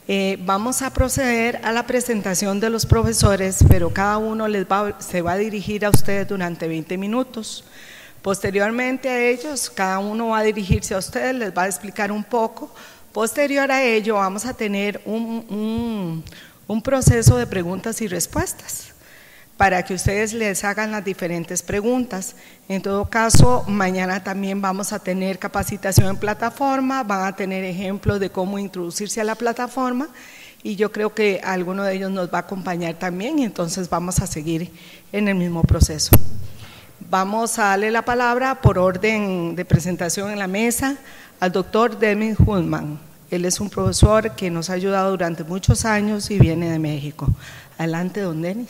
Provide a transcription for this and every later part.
Vamos a proceder a la presentación de los profesores, pero cada uno se va a dirigir a ustedes durante 20 minutos. Posteriormente a ellos, cada uno va a dirigirse a ustedes, les va a explicar un poco. Posterior a ello, vamos a tener un proceso de preguntas y respuestas para que ustedes les hagan las diferentes preguntas. En todo caso, mañana también vamos a tener capacitación en plataforma, van a tener ejemplos de cómo introducirse a la plataforma y yo creo que alguno de ellos nos va a acompañar también y entonces vamos a seguir en el mismo proceso. Vamos a darle la palabra por orden de presentación en la mesa al doctor Dennis Hultman. Él es un profesor que nos ha ayudado durante muchos años y viene de México. Adelante, don Dennis.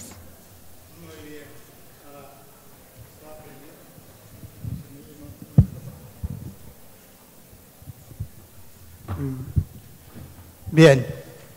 Bien,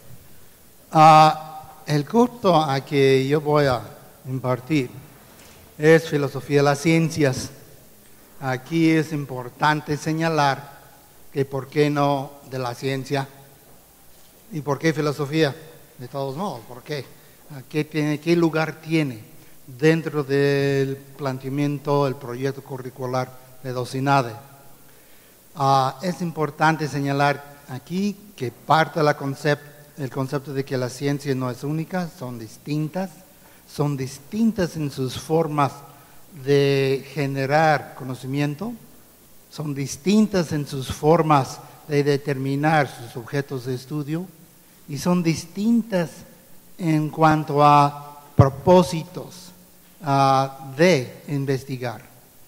el curso a que yo voy a impartir es Filosofía de las Ciencias. Aquí es importante señalar que por qué no de la ciencia y por qué filosofía, de todos modos, por qué, qué lugar tiene dentro del planteamiento del proyecto curricular de Docinade. Es importante señalar aquí que parte del concepto de que la ciencia no es única, son distintas en sus formas de generar conocimiento, son distintas en sus formas de determinar sus objetos de estudio y son distintas en cuanto a propósitos de investigar.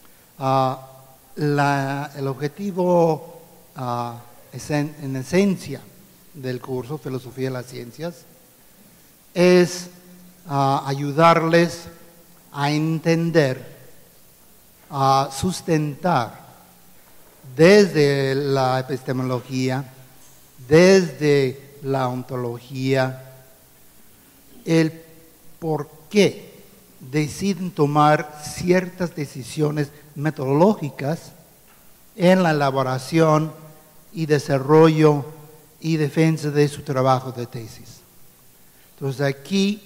El objetivo en esencia del curso Filosofía de las Ciencias es ayudarles a entender, a sustentar desde la epistemología, desde la ontología, el por qué deciden tomar ciertas decisiones metodológicas en la elaboración y desarrollo y defensa de su trabajo de tesis. Entonces aquí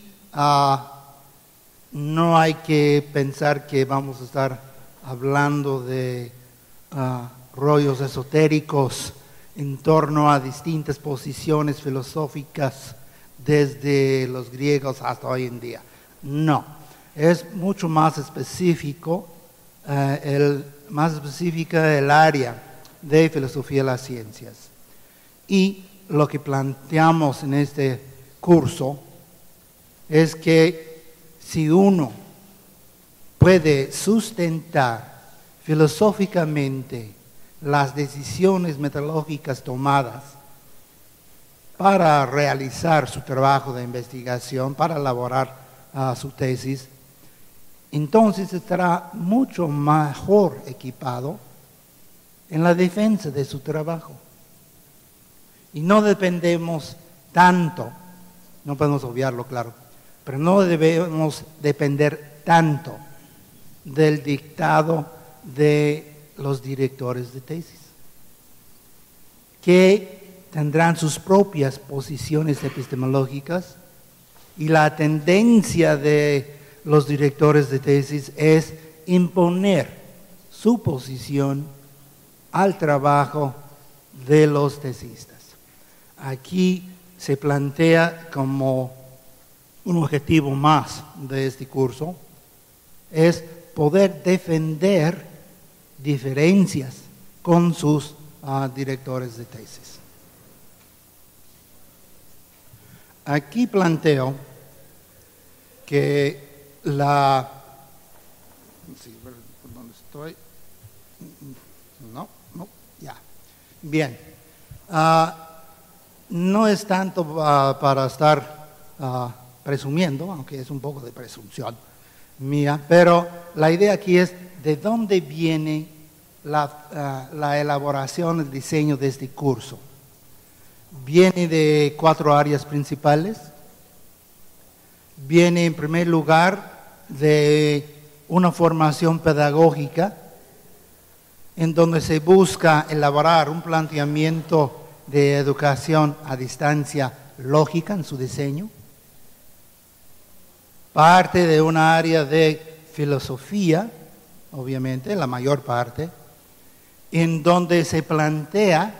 no hay que pensar que vamos a estar hablando de rollos esotéricos en torno a distintas posiciones filosóficas desde los griegos hasta hoy en día. No, es mucho más específico, más específica el área de Filosofía de las Ciencias. Y lo que planteamos en este curso es que si uno puede sustentar filosóficamente las decisiones metodológicas tomadas para realizar su trabajo de investigación, para elaborar su tesis, entonces estará mucho mejor equipado en la defensa de su trabajo. Y no dependemos tanto, no podemos obviarlo, claro, pero no debemos depender tanto del dictado de los directores de tesis, que tendrán sus propias posiciones epistemológicas y la tendencia de los directores de tesis es imponer su posición al trabajo de los tesistas. Aquí se plantea como un objetivo más de este curso, es poder defender diferencias con sus directores de tesis. Aquí planteo que ¿dónde estoy? No, ya. Bien. No es tanto para estar presumiendo, aunque es un poco de presunción mía, pero la idea aquí es de dónde viene la elaboración, el diseño de este curso. Viene de 4 áreas principales. Viene en primer lugar de una formación pedagógica en donde se busca elaborar un planteamiento de educación a distancia lógica en su diseño, parte de un área de filosofía, obviamente, la mayor parte, en donde se plantea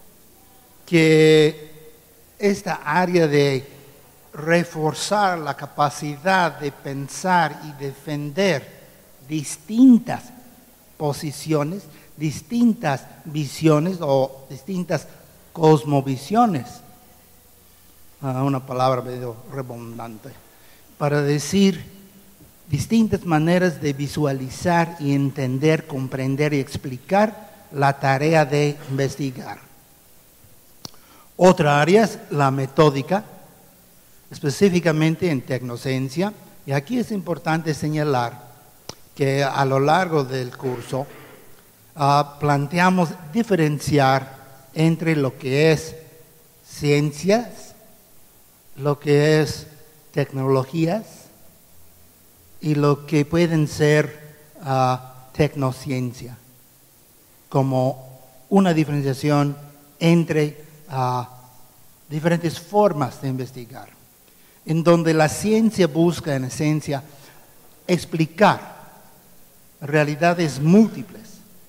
que esta área de reforzar la capacidad de pensar y defender distintas posiciones, distintas visiones o distintas cosmovisiones, una palabra medio redundante, para decir distintas maneras de visualizar y entender, comprender y explicar la tarea de investigar. Otra área es la metódica, específicamente en tecnociencia, y aquí es importante señalar que a lo largo del curso planteamos diferenciar entre lo que es ciencias, lo que es tecnologías y lo que pueden ser tecnociencia, como una diferenciación entre diferentes formas de investigar, en donde la ciencia busca en esencia explicar realidades múltiples,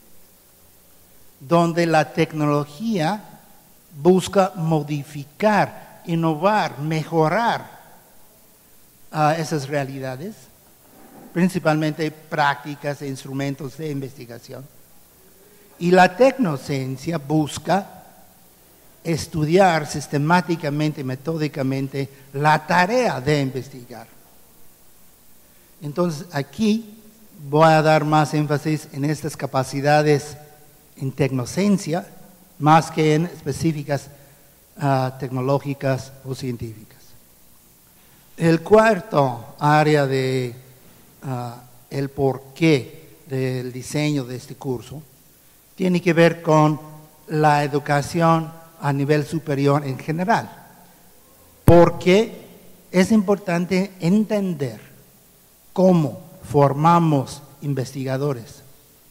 donde la tecnología busca modificar, innovar, mejorar esas realidades, principalmente prácticas e instrumentos de investigación. Y la tecnociencia busca estudiar sistemáticamente, metódicamente la tarea de investigar. Entonces aquí voy a dar más énfasis en estas capacidades en tecnociencia, más que en específicas tecnológicas o científicas. El cuarto área de el porqué del diseño de este curso tiene que ver con la educación a nivel superior en general, porque es importante entender cómo formamos investigadores.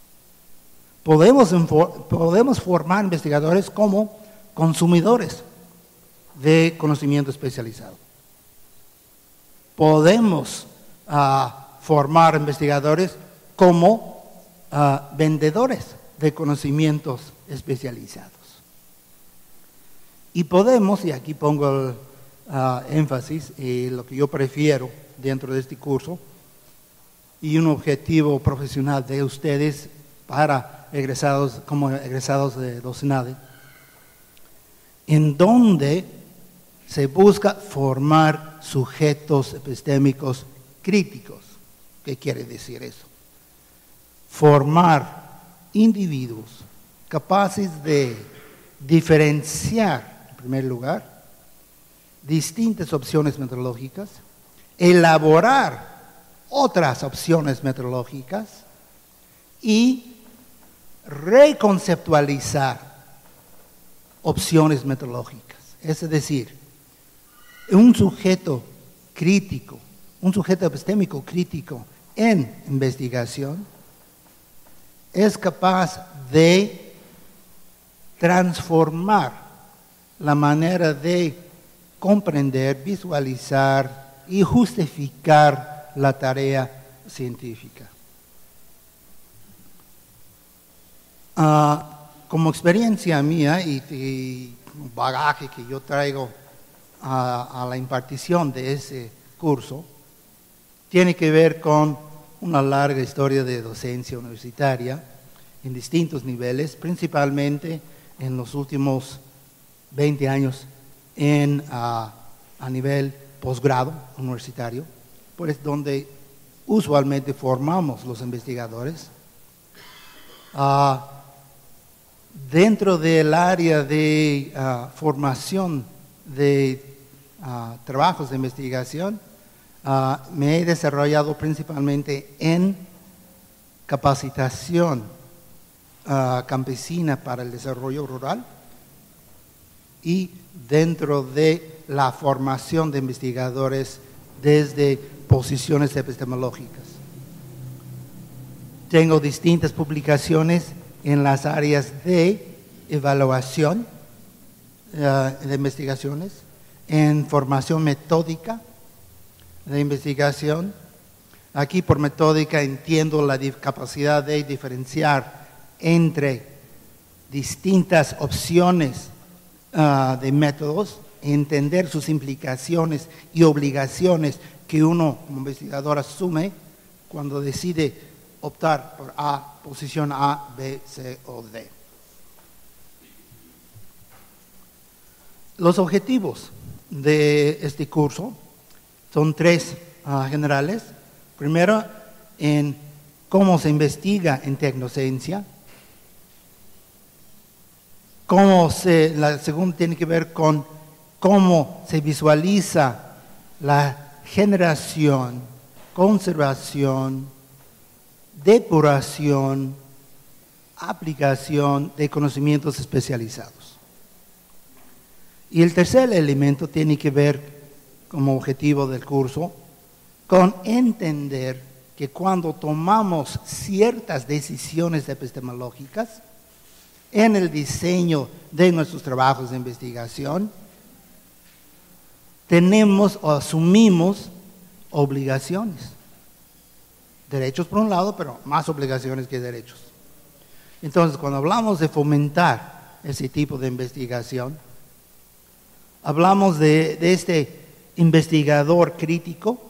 Podemos formar investigadores como consumidores de conocimiento especializado. Podemos formar investigadores como vendedores de conocimientos especializados. Y podemos, y aquí pongo el énfasis, lo que yo prefiero dentro de este curso, y un objetivo profesional de ustedes para egresados, como egresados de Docenade, en donde se busca formar sujetos epistémicos críticos. ¿Qué quiere decir eso? Formar individuos capaces de diferenciar, en primer lugar, distintas opciones metodológicas, elaborar otras opciones metodológicas y reconceptualizar opciones metodológicas. Es decir, un sujeto crítico, un sujeto epistémico crítico en investigación es capaz de transformar la manera de comprender, visualizar y justificar la tarea científica. Como experiencia mía y bagaje que yo traigo a la impartición de ese curso, tiene que ver con una larga historia de docencia universitaria en distintos niveles, principalmente en los últimos 20 años a nivel posgrado universitario, pues donde usualmente formamos los investigadores. Dentro del área de formación de trabajos de investigación, me he desarrollado principalmente en capacitación campesina para el desarrollo rural y dentro de la formación de investigadores desde posiciones epistemológicas. Tengo distintas publicaciones en las áreas de evaluación de investigaciones, en formación metódica de investigación. Aquí por metódica entiendo la capacidad de diferenciar entre distintas opciones de métodos, entender sus implicaciones y obligaciones que uno como investigador asume cuando decide optar por posición A, B, C o D. Los objetivos de este curso son tres generales. Primero, en cómo se investiga en tecnociencia. La segunda tiene que ver con cómo se visualiza la generación, conservación, depuración, aplicación de conocimientos especializados. Y el tercer elemento tiene que ver, como objetivo del curso, con entender que cuando tomamos ciertas decisiones epistemológicas en el diseño de nuestros trabajos de investigación, tenemos o asumimos obligaciones. Derechos por un lado, pero más obligaciones que derechos. Entonces, cuando hablamos de fomentar ese tipo de investigación, hablamos de este investigador crítico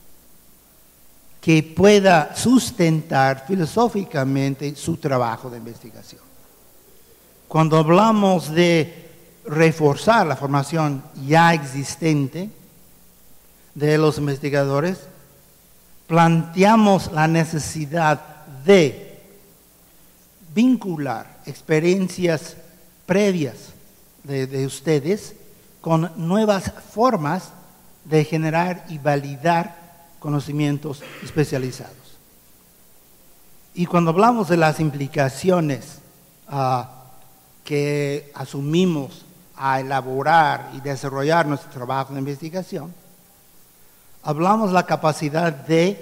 que pueda sustentar filosóficamente su trabajo de investigación. Cuando hablamos de reforzar la formación ya existente de los investigadores, planteamos la necesidad de vincular experiencias previas de ustedes con nuevas formas de generar y validar conocimientos especializados. Y cuando hablamos de las implicaciones que asumimos a elaborar y desarrollar nuestro trabajo de investigación, hablamos de la capacidad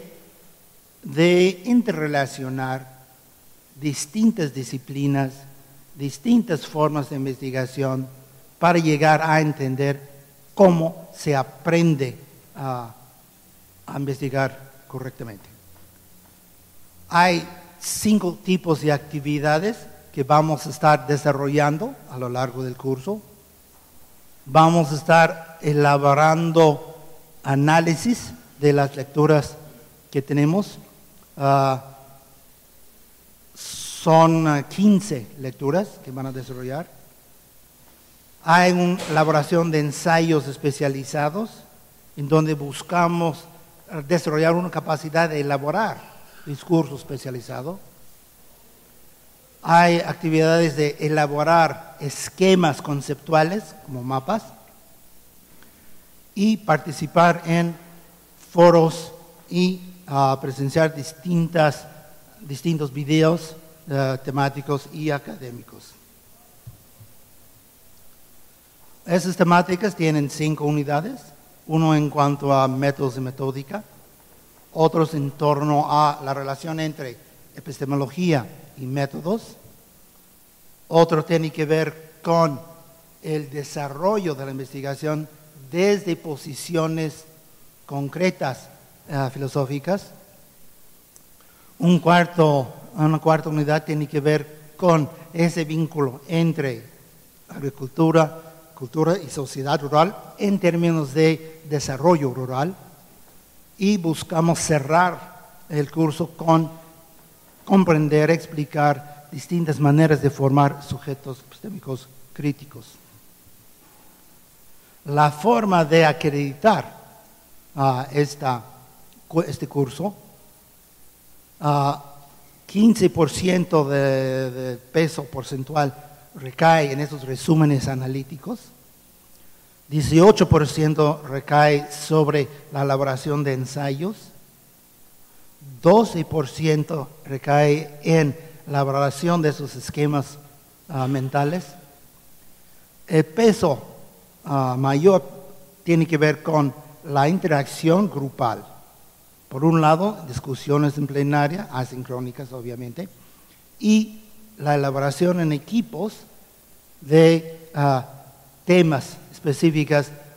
de interrelacionar distintas disciplinas, distintas formas de investigación para llegar a entender cómo se aprende a investigar correctamente. Hay 5 tipos de actividades que vamos a estar desarrollando a lo largo del curso. Vamos a estar elaborando análisis de las lecturas que tenemos. Son 15 lecturas que van a desarrollar. Hay una elaboración de ensayos especializados en donde buscamos desarrollar una capacidad de elaborar discurso especializado. Hay actividades de elaborar esquemas conceptuales como mapas y participar en foros y presenciar distintos videos temáticos y académicos. Esas temáticas tienen 5 unidades, uno en cuanto a métodos y metódica, otros en torno a la relación entre epistemología y métodos, otro tiene que ver con el desarrollo de la investigación desde posiciones concretas filosóficas. Una cuarta unidad tiene que ver con ese vínculo entre agricultura, cultura y sociedad rural en términos de desarrollo rural, y buscamos cerrar el curso con comprender, explicar distintas maneras de formar sujetos epistémicos críticos. La forma de acreditar este curso, 15% de peso porcentual recae en esos resúmenes analíticos, 18% recae sobre la elaboración de ensayos, 12% recae en la elaboración de esos esquemas mentales. El peso mayor tiene que ver con la interacción grupal. Por un lado, discusiones en plenaria, asincrónicas obviamente, y la elaboración en equipos de temas específicas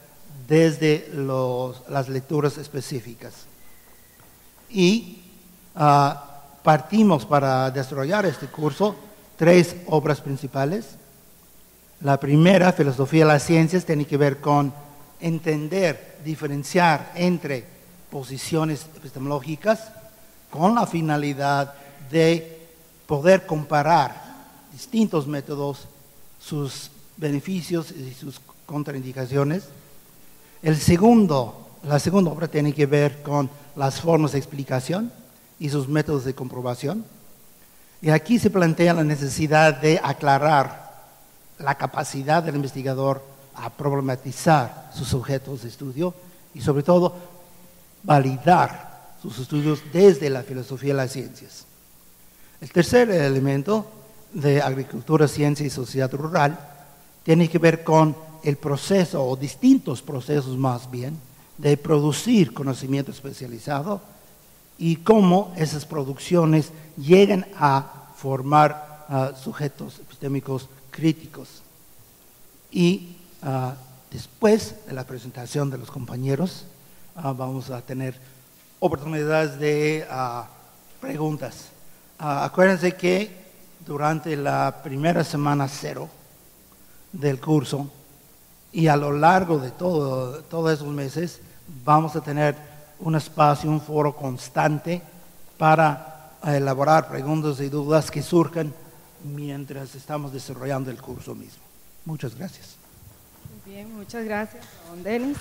desde las lecturas específicas. Y partimos para desarrollar este curso 3 obras principales. La primera, Filosofía de las Ciencias, tiene que ver con entender, diferenciar entre posiciones epistemológicas con la finalidad de poder comparar distintos métodos, sus beneficios y sus contraindicaciones. La segunda obra tiene que ver con las formas de explicación y sus métodos de comprobación. Y aquí se plantea la necesidad de aclarar la capacidad del investigador a problematizar sus objetos de estudio y sobre todo validar sus estudios desde la filosofía de las ciencias. El tercer elemento de agricultura, ciencia y sociedad rural tiene que ver con el proceso o distintos procesos más bien de producir conocimiento especializado y cómo esas producciones llegan a formar sujetos epistémicos críticos. Y después de la presentación de los compañeros vamos a tener oportunidades de preguntas. Acuérdense que durante la primera semana 0 del curso y a lo largo de todos esos meses vamos a tener un espacio, un foro constante para elaborar preguntas y dudas que surjan mientras estamos desarrollando el curso mismo. Muchas gracias. Muy bien, muchas gracias, don Denis.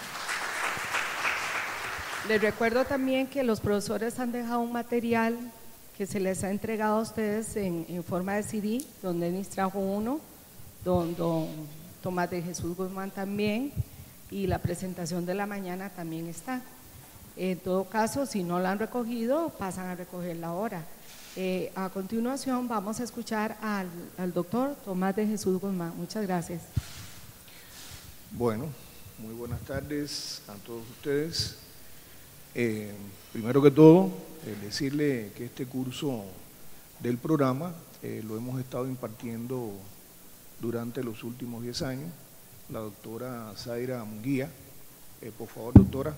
Les recuerdo también que los profesores han dejado un material que se les ha entregado a ustedes en forma de CD. Don Denis trajo uno, don Tomás de Jesús Guzmán también, y la presentación de la mañana también está. En todo caso, si no la han recogido, pasan a recogerla ahora. A continuación vamos a escuchar al doctor Tomás de Jesús Guzmán. Muchas gracias. Bueno, muy buenas tardes a todos ustedes. Primero que todo, decirle que este curso del programa lo hemos estado impartiendo durante los últimos 10 años. La doctora Zaira Munguía, por favor, doctora.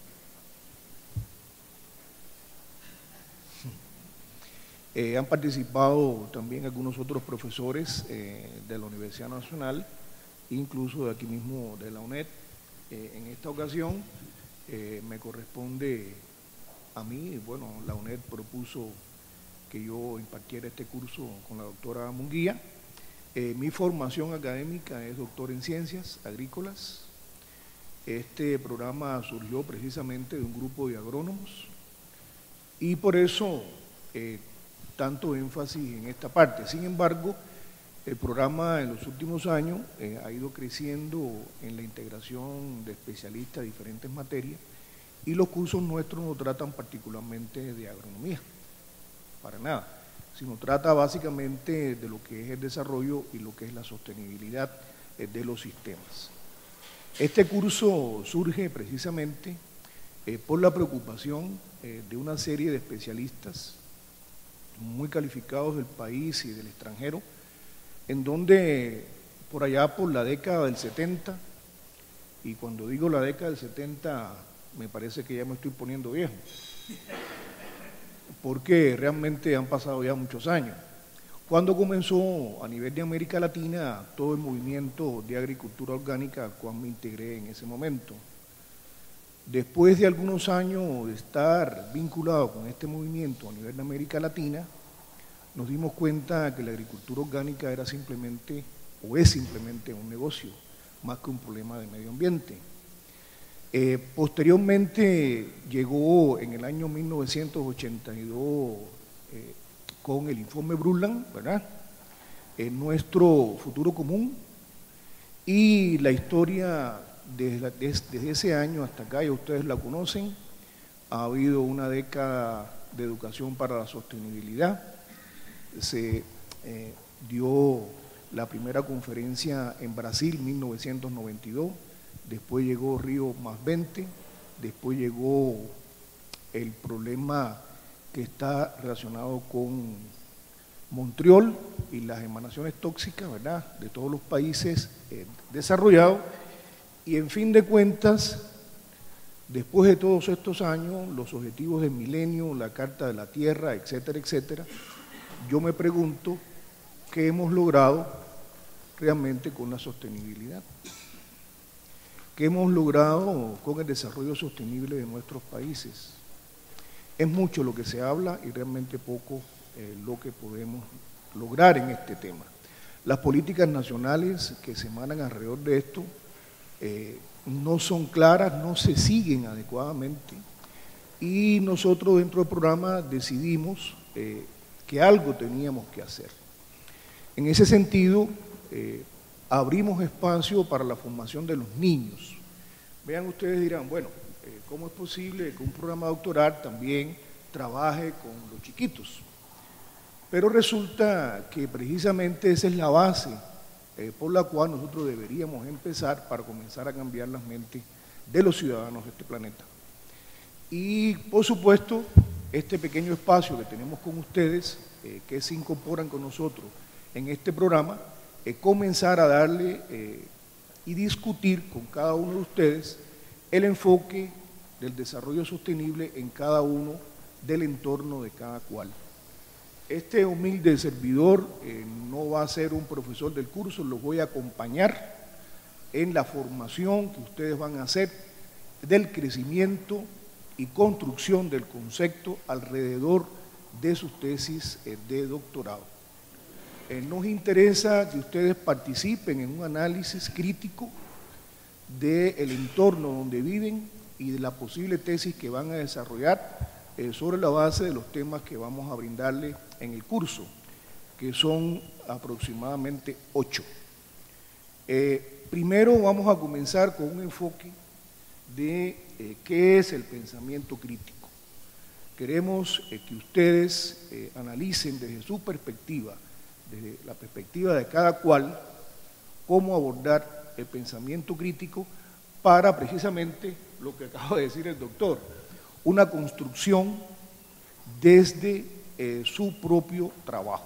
Han participado también algunos otros profesores de la Universidad Nacional, incluso de aquí mismo de la UNED. En esta ocasión me corresponde a mí, bueno, la UNED propuso que yo impartiera este curso con la doctora Munguía. Mi formación académica es doctor en ciencias agrícolas. Este programa surgió precisamente de un grupo de agrónomos y por eso tanto énfasis en esta parte. Sin embargo, el programa en los últimos años ha ido creciendo en la integración de especialistas de diferentes materias y los cursos nuestros no tratan particularmente de agronomía, para nada, sino trata básicamente de lo que es el desarrollo y lo que es la sostenibilidad de los sistemas. Este curso surge precisamente por la preocupación de una serie de especialistas muy calificados del país y del extranjero, en donde por allá por la década del 70, y cuando digo la década del 70 me parece que ya me estoy poniendo viejo, porque realmente han pasado ya muchos años, cuando comenzó a nivel de América Latina todo el movimiento de agricultura orgánica al cual me integré en ese momento. Después de algunos años de estar vinculado con este movimiento a nivel de América Latina, nos dimos cuenta que la agricultura orgánica era simplemente, o es simplemente un negocio, más que un problema de medio ambiente. Posteriormente llegó en el año 1982 con el informe Brundtland, ¿verdad? Nuestro futuro común, y la historia desde ese año hasta acá, ya ustedes la conocen, ha habido una década de educación para la sostenibilidad, se dio la primera conferencia en Brasil, 1992, después llegó Río +20, después llegó el problema que está relacionado con Montreal y las emanaciones tóxicas, ¿verdad?, de todos los países desarrollados, Y en fin de cuentas, después de todos estos años, los objetivos del milenio, la Carta de la Tierra, etcétera, etcétera, yo me pregunto qué hemos logrado realmente con la sostenibilidad, qué hemos logrado con el desarrollo sostenible de nuestros países. Es mucho lo que se habla y realmente poco lo que podemos lograr en este tema. Las políticas nacionales que se emanan alrededor de esto no son claras, no se siguen adecuadamente, y nosotros dentro del programa decidimos que algo teníamos que hacer. En ese sentido, abrimos espacio para la formación de los niños. Vean, ustedes dirán, bueno, ¿cómo es posible que un programa doctoral también trabaje con los chiquitos? Pero resulta que precisamente esa es la base por la cual nosotros deberíamos empezar para comenzar a cambiar las mentes de los ciudadanos de este planeta. Y por supuesto, este pequeño espacio que tenemos con ustedes, que se incorporan con nosotros en este programa, comenzar a darle y discutir con cada uno de ustedes el enfoque del desarrollo sostenible en cada uno del entorno de cada cual. Este humilde servidor no va a ser un profesor del curso, los voy a acompañar en la formación que ustedes van a hacer del crecimiento y construcción del concepto alrededor de sus tesis de doctorado. Nos interesa que ustedes participen en un análisis crítico del entorno donde viven y de la posible tesis que van a desarrollar sobre la base de los temas que vamos a brindarle en el curso, que son aproximadamente 8. Primero vamos a comenzar con un enfoque de qué es el pensamiento crítico. Queremos que ustedes analicen desde su perspectiva, desde la perspectiva de cada cual, cómo abordar el pensamiento crítico para precisamente lo que acaba de decir el doctor, una construcción desde su propio trabajo.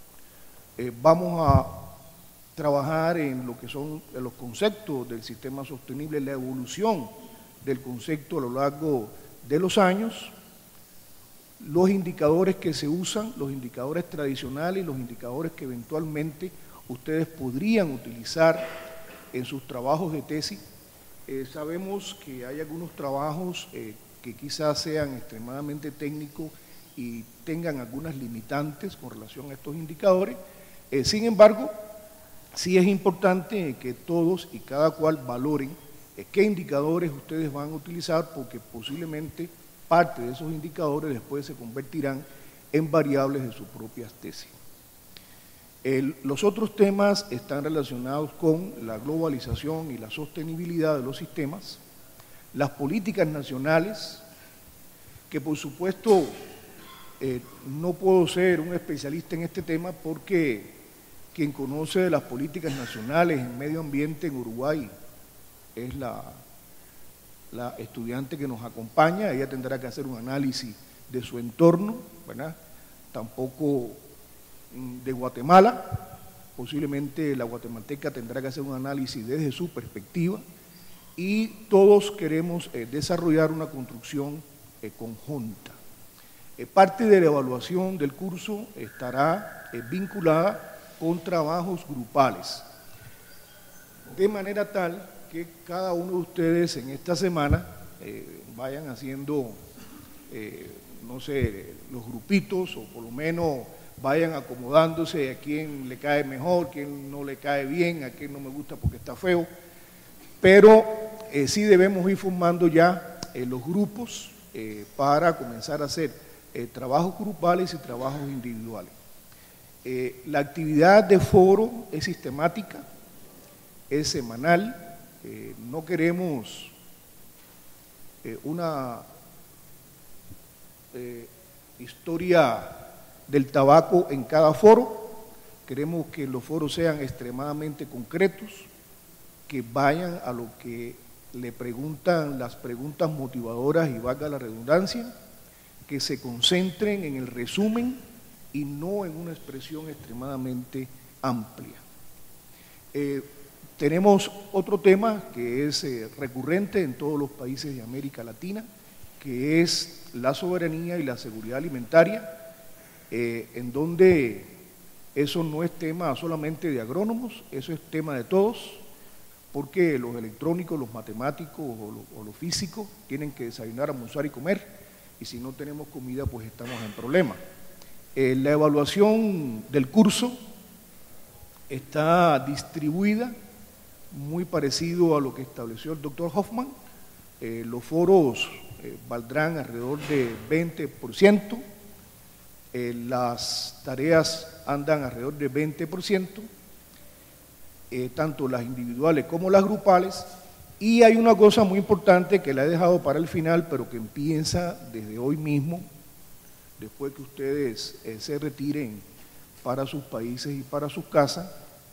Vamos a trabajar en lo que son los conceptos del sistema sostenible, la evolución del concepto a lo largo de los años, los indicadores que se usan, los indicadores tradicionales y los indicadores que eventualmente ustedes podrían utilizar en sus trabajos de tesis. Sabemos que hay algunos trabajos que quizás sean extremadamente técnicos y tengan algunas limitantes con relación a estos indicadores. Sin embargo, sí es importante que todos y cada cual valoren qué indicadores ustedes van a utilizar, porque posiblemente parte de esos indicadores después se convertirán en variables de sus propias tesis. Los otros temas están relacionados con la globalización y la sostenibilidad de los sistemas, las políticas nacionales, que por supuesto no puedo ser un especialista en este tema porque quien conoce de las políticas nacionales en medio ambiente en Uruguay es la estudiante que nos acompaña. Ella tendrá que hacer un análisis de su entorno, ¿verdad? Tampoco de Guatemala, posiblemente la guatemalteca tendrá que hacer un análisis desde su perspectiva, y todos queremos desarrollar una construcción conjunta. Parte de la evaluación del curso estará vinculada con trabajos grupales, de manera tal que cada uno de ustedes en esta semana vayan haciendo, no sé, los grupitos, o por lo menos vayan acomodándose a quién le cae mejor, quién no le cae bien, a quién no me gusta porque está feo, pero sí debemos ir formando ya los grupos para comenzar a hacer trabajos grupales y trabajos individuales. La actividad de foro es sistemática, es semanal. No queremos una historia del tabaco en cada foro. Queremos que los foros sean extremadamente concretos, que vayan a lo que le preguntan las preguntas motivadoras y valga la redundancia, que se concentren en el resumen y no en una expresión extremadamente amplia. Tenemos otro tema que es recurrente en todos los países de América Latina, que es la soberanía y la seguridad alimentaria, en donde eso no es tema solamente de agrónomos, eso es tema de todos, porque los electrónicos, los matemáticos o los físicos tienen que desayunar, almorzar y comer, y si no tenemos comida, pues estamos en problemas. La evaluación del curso está distribuida muy parecido a lo que estableció el doctor Hoffman. Los foros valdrán alrededor de 20%, las tareas andan alrededor de 20%, tanto las individuales como las grupales, y hay una cosa muy importante que la he dejado para el final, pero que empieza desde hoy mismo, después que ustedes se retiren para sus países y para sus casas.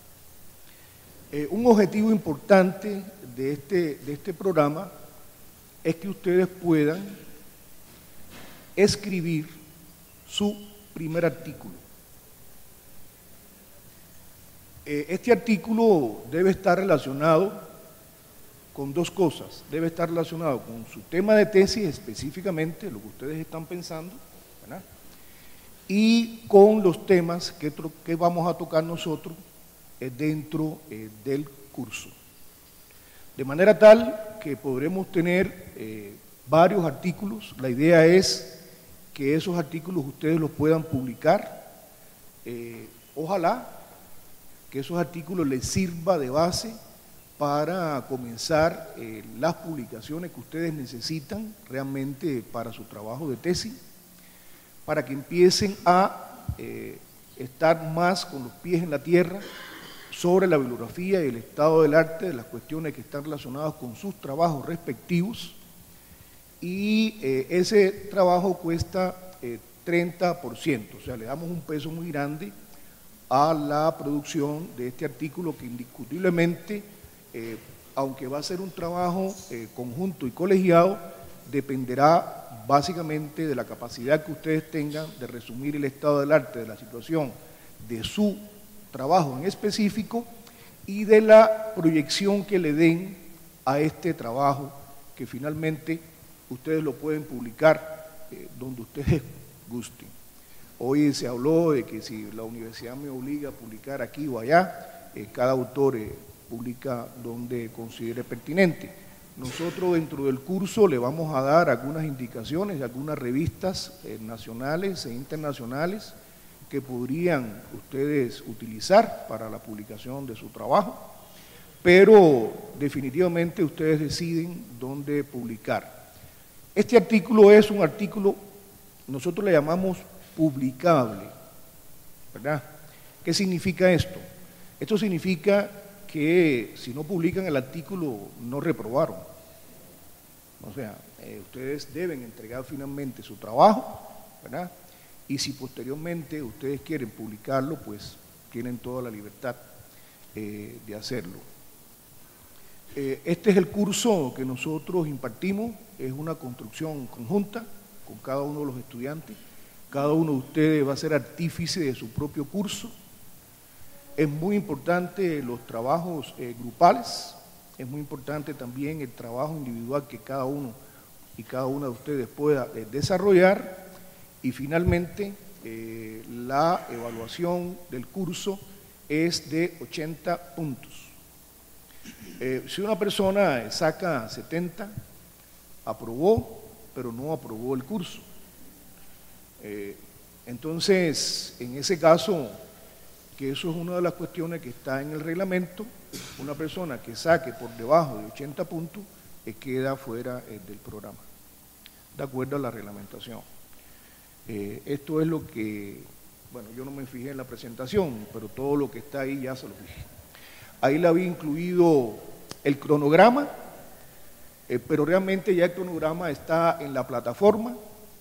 Un objetivo importante de este programa es que ustedes puedan escribir su primer artículo. Este artículo debe estar relacionado con dos cosas. Debe estar relacionado con su tema de tesis específicamente, lo que ustedes están pensando, ¿verdad? Y con los temas que vamos a tocar nosotros dentro del curso. De manera tal que podremos tener varios artículos. La idea es que esos artículos ustedes los puedan publicar. Ojalá que esos artículos les sirva de base para comenzar las publicaciones que ustedes necesitan realmente para su trabajo de tesis, para que empiecen a estar más con los pies en la tierra sobre la bibliografía y el estado del arte de las cuestiones que están relacionadas con sus trabajos respectivos, y ese trabajo cuesta 30%, o sea, le damos un peso muy grande a la producción de este artículo que indiscutiblemente, aunque va a ser un trabajo conjunto y colegiado, dependerá básicamente de la capacidad que ustedes tengan de resumir el estado del arte, de la situación de su trabajo en específico y de la proyección que le den a este trabajo, que finalmente ustedes lo pueden publicar donde ustedes gusten. Hoy se habló de que si la universidad me obliga a publicar aquí o allá, cada autor publica donde considere pertinente. Nosotros dentro del curso le vamos a dar algunas indicaciones de algunas revistas nacionales e internacionales que podrían ustedes utilizar para la publicación de su trabajo, pero definitivamente ustedes deciden dónde publicar. Este artículo es un artículo, nosotros le llamamos publicable, ¿verdad? ¿Qué significa esto? Esto significa que si no publican el artículo no reprobaron. O sea, ustedes deben entregar finalmente su trabajo, ¿verdad? Y si posteriormente ustedes quieren publicarlo, pues tienen toda la libertad de hacerlo. Este es el curso que nosotros impartimos, es una construcción conjunta con cada uno de los estudiantes. Cada uno de ustedes va a ser artífice de su propio curso. Es muy importante los trabajos grupales, es muy importante también el trabajo individual que cada uno y cada una de ustedes pueda desarrollar. Y finalmente, la evaluación del curso es de 80 puntos. Si una persona saca 70, aprobó, pero no aprobó el curso. Entonces, en ese caso, que eso es una de las cuestiones que está en el reglamento, una persona que saque por debajo de 80 puntos queda fuera del programa, de acuerdo a la reglamentación. Esto es lo que, bueno, yo no me fijé en la presentación, pero todo lo que está ahí ya se lo fijé. Ahí le había incluido el cronograma, pero realmente ya el cronograma está en la plataforma,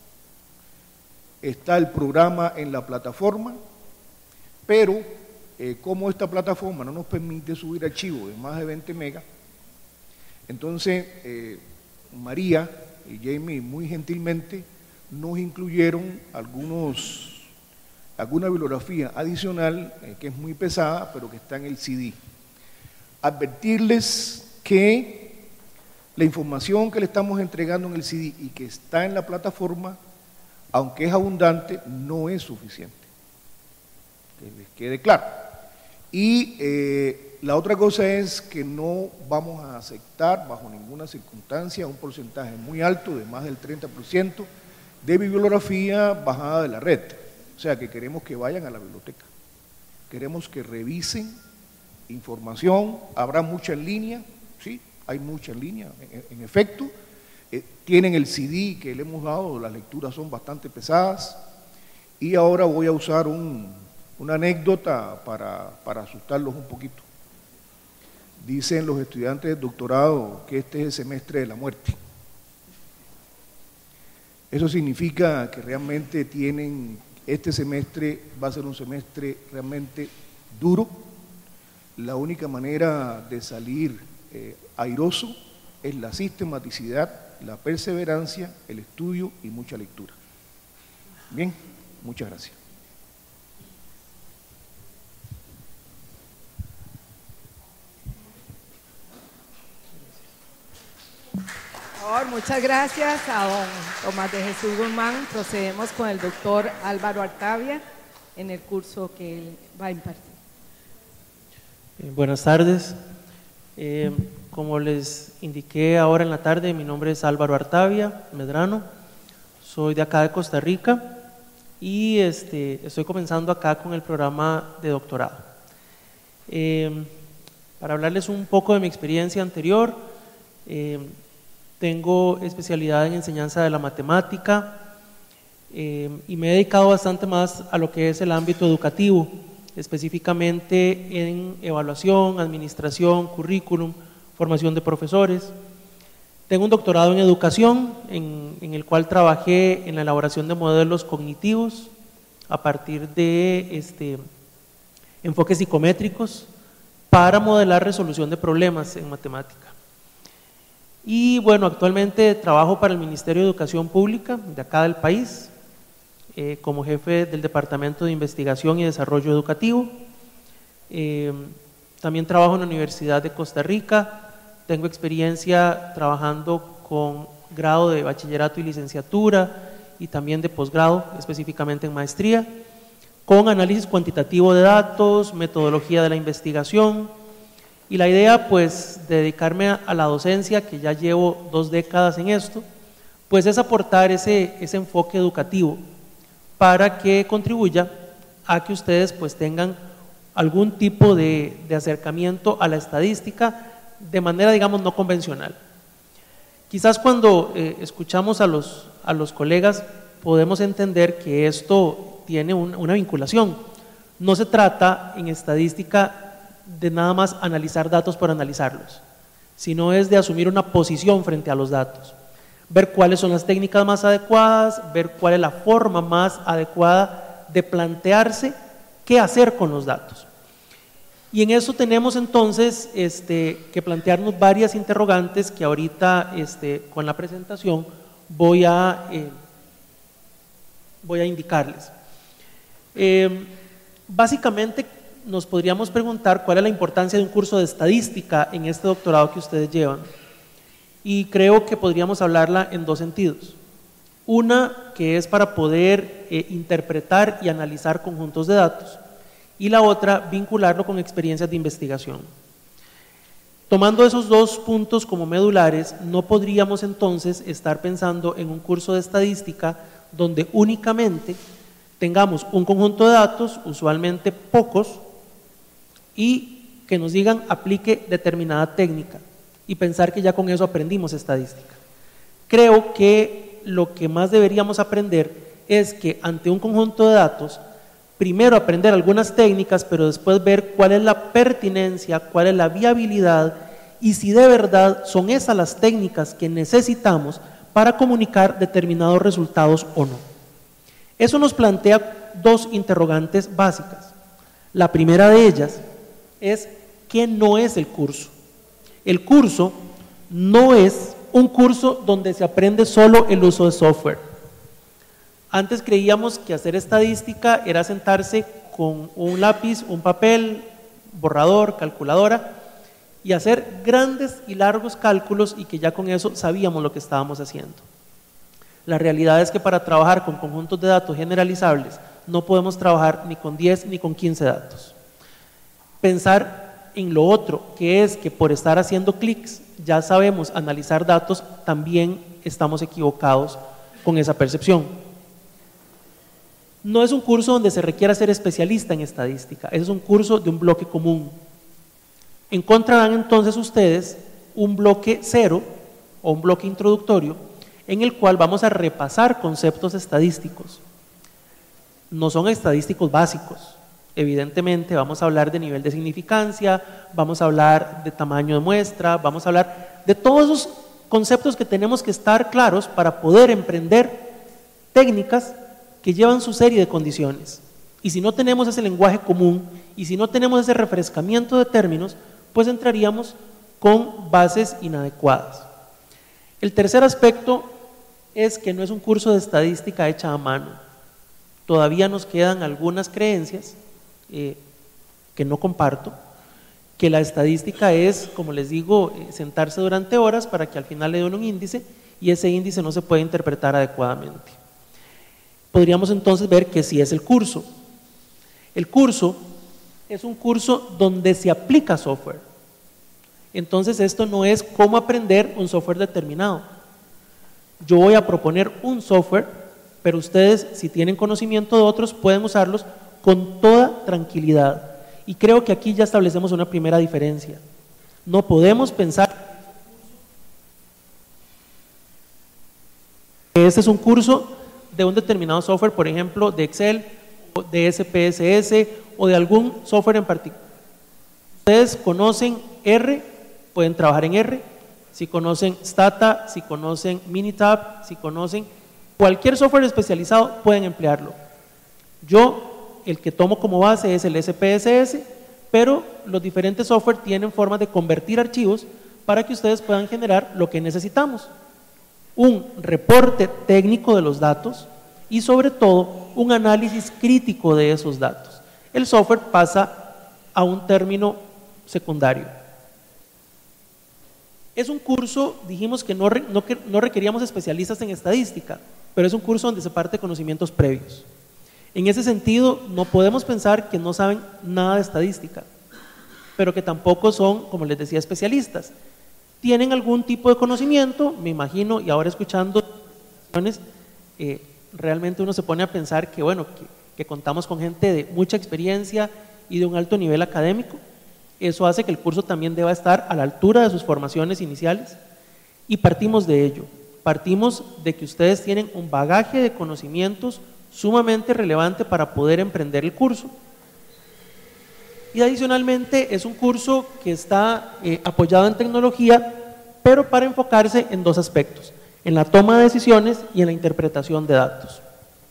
está el programa en la plataforma, pero como esta plataforma no nos permite subir archivos de más de 20 megas, entonces María y Jamie muy gentilmente nos incluyeron alguna bibliografía adicional que es muy pesada, pero que está en el CD. Advertirles que la información que le estamos entregando en el CD y que está en la plataforma, aunque es abundante, no es suficiente. Que les quede claro. Y la otra cosa es que no vamos a aceptar bajo ninguna circunstancia un porcentaje muy alto de más del 30% de bibliografía bajada de la red. O sea, que queremos que vayan a la biblioteca. Queremos que revisen información, habrá mucha en línea, sí, hay mucha en línea, en efecto. Tienen el CD que le hemos dado, las lecturas son bastante pesadas. Y ahora voy a usar una anécdota para asustarlos un poquito. Dicen los estudiantes de doctorado que este es el semestre de la muerte. Eso significa que realmente este semestre va a ser un semestre realmente duro. La única manera de salir airoso es la sistematicidad, la perseverancia, el estudio y mucha lectura. Bien, muchas gracias. Muchas gracias a don Tomás de Jesús Guzmán. Procedemos con el doctor Álvaro Artavia en el curso que él va a impartir. Buenas tardes. Como les indiqué ahora en la tarde, mi nombre es Álvaro Artavia Medrano, soy de acá de Costa Rica y estoy comenzando acá con el programa de doctorado. Para hablarles un poco de mi experiencia anterior, tengo especialidad en enseñanza de la matemática y me he dedicado bastante más a lo que es el ámbito educativo, específicamente en evaluación, administración, currículum, formación de profesores. Tengo un doctorado en educación en el cual trabajé en la elaboración de modelos cognitivos a partir de enfoques psicométricos para modelar resolución de problemas en matemática. Y bueno, actualmente trabajo para el Ministerio de Educación Pública de acá del país, como jefe del Departamento de Investigación y Desarrollo Educativo. También trabajo en la Universidad de Costa Rica, tengo experiencia trabajando con grado de bachillerato y licenciatura y también de posgrado, específicamente en maestría, con análisis cuantitativo de datos, metodología de la investigación. Y la idea, pues, de dedicarme a la docencia, que ya llevo 2 décadas en esto, pues es aportar ese enfoque educativo para que contribuya a que ustedes pues tengan algún tipo de acercamiento a la estadística de manera, digamos, no convencional. Quizás cuando escuchamos a los colegas podemos entender que esto tiene una vinculación. No se trata en estadística de nada más analizar datos por analizarlos, sino es de asumir una posición frente a los datos, ver cuáles son las técnicas más adecuadas, ver cuál es la forma más adecuada de plantearse qué hacer con los datos. Y en eso tenemos entonces que plantearnos varias interrogantes que ahorita con la presentación voy a indicarles. Básicamente nos podríamos preguntar cuál es la importancia de un curso de estadística en este doctorado que ustedes llevan, y creo que podríamos hablarla en 2 sentidos. Una que es para poder interpretar y analizar conjuntos de datos, y la otra vincularlo con experiencias de investigación. Tomando esos 2 puntos como medulares, no podríamos entonces estar pensando en un curso de estadística donde únicamente tengamos un conjunto de datos, usualmente pocos, y que nos digan aplique determinada técnica y pensar que ya con eso aprendimos estadística. Creo que lo que más deberíamos aprender es que ante un conjunto de datos, primero aprender algunas técnicas, pero después ver cuál es la pertinencia, cuál es la viabilidad y si de verdad son esas las técnicas que necesitamos para comunicar determinados resultados o no. Eso nos plantea 2 interrogantes básicas. La primera de ellas es ¿qué no es el curso? El curso no es un curso donde se aprende solo el uso de software. Antes creíamos que hacer estadística era sentarse con un lápiz, un papel, borrador, calculadora y hacer grandes y largos cálculos y que ya con eso sabíamos lo que estábamos haciendo. La realidad es que para trabajar con conjuntos de datos generalizables no podemos trabajar ni con 10 ni con 15 datos. Pensar en lo otro, que es que por estar haciendo clics ya sabemos analizar datos, también estamos equivocados con esa percepción. No es un curso donde se requiera ser especialista en estadística, es un curso de un bloque común. Encontrarán entonces ustedes un bloque 0 o un bloque introductorio en el cual vamos a repasar conceptos estadísticos. No son estadísticos básicos, evidentemente vamos a hablar de nivel de significancia, vamos a hablar de tamaño de muestra, vamos a hablar de todos esos conceptos que tenemos que estar claros para poder emprender técnicas que llevan su serie de condiciones. Y si no tenemos ese lenguaje común y si no tenemos ese refrescamiento de términos, pues entraríamos con bases inadecuadas. El tercer aspecto es que no es un curso de estadística hecha a mano. Todavía nos quedan algunas creencias que no comparto, que la estadística es, como les digo, sentarse durante horas para que al final le den un índice y ese índice no se puede interpretar adecuadamente. Podríamos entonces ver que sí es el curso. El curso es un curso donde se aplica software. Entonces esto no es cómo aprender un software determinado. Yo voy a proponer un software, pero ustedes, si tienen conocimiento de otros, pueden usarlos con toda tranquilidad. Y creo que aquí ya establecemos una primera diferencia. No podemos pensar que este es un curso de un determinado software, por ejemplo, de Excel, o de SPSS, o de algún software en particular. Ustedes conocen R, pueden trabajar en R. Si conocen Stata, si conocen Minitab, si conocen cualquier software especializado, pueden emplearlo. Yo, el que tomo como base es el SPSS, pero los diferentes software tienen formas de convertir archivos para que ustedes puedan generar lo que necesitamos. Un reporte técnico de los datos y sobre todo un análisis crítico de esos datos. El software pasa a un término secundario. Es un curso, dijimos que no requeríamos especialistas en estadística, pero es un curso donde se parte de conocimientos previos. En ese sentido, no podemos pensar que no saben nada de estadística, pero que tampoco son, como les decía, especialistas. Tienen algún tipo de conocimiento, me imagino, y ahora escuchando realmente uno se pone a pensar que, bueno, que contamos con gente de mucha experiencia y de un alto nivel académico. Eso hace que el curso también deba estar a la altura de sus formaciones iniciales y partimos de ello. Partimos de que ustedes tienen un bagaje de conocimientos sumamente relevante para poder emprender el curso. Y adicionalmente es un curso que está apoyado en tecnología, pero para enfocarse en dos aspectos: en la toma de decisiones y en la interpretación de datos.